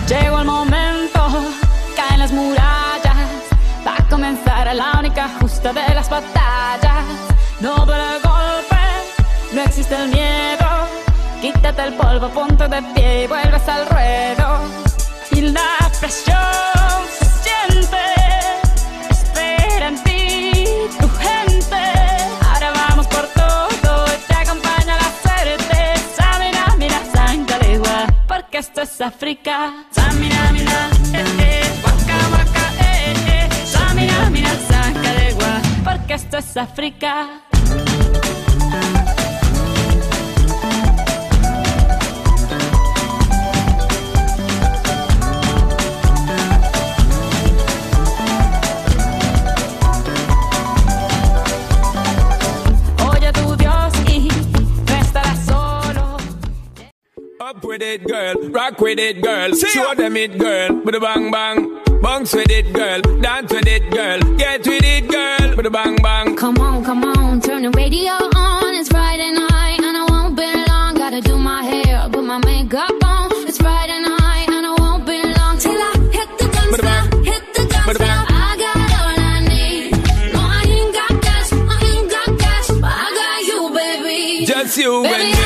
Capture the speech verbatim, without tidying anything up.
Llegó el momento, caen las murallas, va a comenzar la única justa de las batallas. No duele el golpe, no existe el miedo. Quítate el polvo, ponte de pie y vuelves al ruedo. Y la presión se siente, espera en ti tu gente. Ahora vamos por todo y te acompaña la suerte. Samina, mira, Sancalegua, porque esto es África. Samina, mira, eh, eh, waka, waka, eh, eh. Samina, mira, Sancalegua, porque esto es África. Up with it, girl. Rock with it, girl. See Show ya. Them it, girl. With a bang bang. Bounce with it, girl. Dance with it, girl. Get with it, girl. With a bang bang. Come on, come on. Turn the radio on. It's Friday night and I won't be long. Gotta do my hair, put my makeup on. It's Friday night and I won't be long till I hit the dance floor. Hit the dance floor. I got all I need. No, I ain't got cash. I ain't got cash, but I got you, baby. Just you baby, and